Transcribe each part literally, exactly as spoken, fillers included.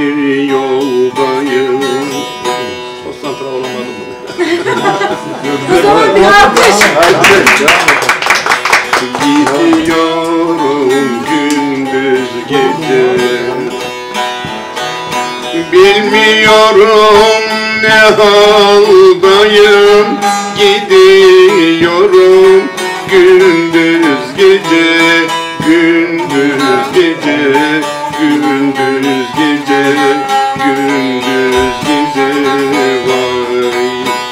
bir yoldayım. Konsantre olamadım. O zaman bir alkış. Gidiyorum gündüz gece, bilmiyorum ne haldayım. Gidiyorum gündüz gece, gündüz gece, gündüz gece, gündüz gece vay.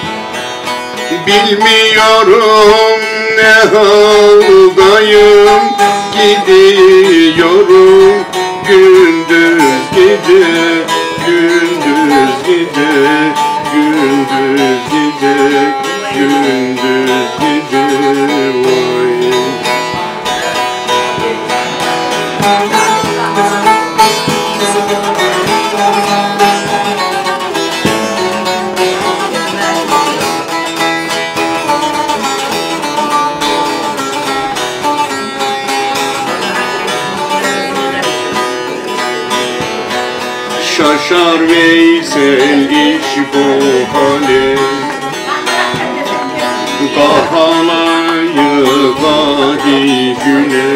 Bilmiyorum ne haldayım, gidiyorum gündüz gece, gündüz gece, gündüz gece, gündüz gece vay. Şaşar Veysel iş bu hale, kahalayı vadi güne.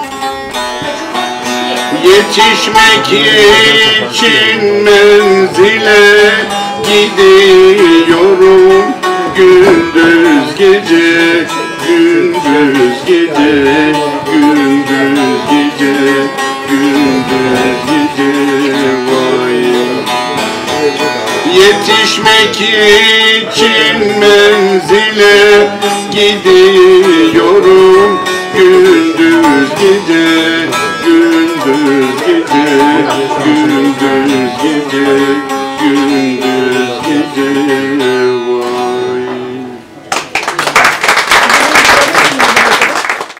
Yetişmek için menzile gidiyorum gündüz gece, gündüz gece, gündüz gece, gündüz gece vay. Yetişmek için menzile gidiyorum